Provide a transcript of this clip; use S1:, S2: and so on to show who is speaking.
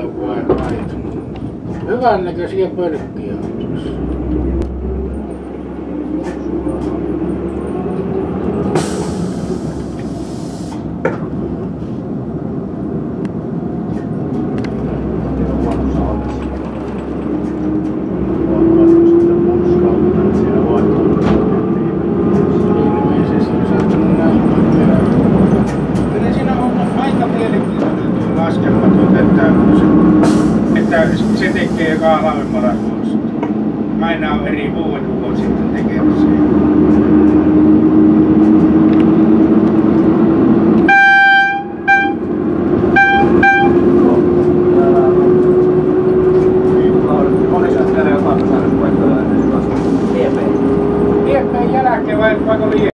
S1: on vain aitunut. Hyvän näköisiä pölkkiä on tuossa.
S2: Se tekee joka halvemmalla tuosta. Aina on eri vuodet sitten tekemässä.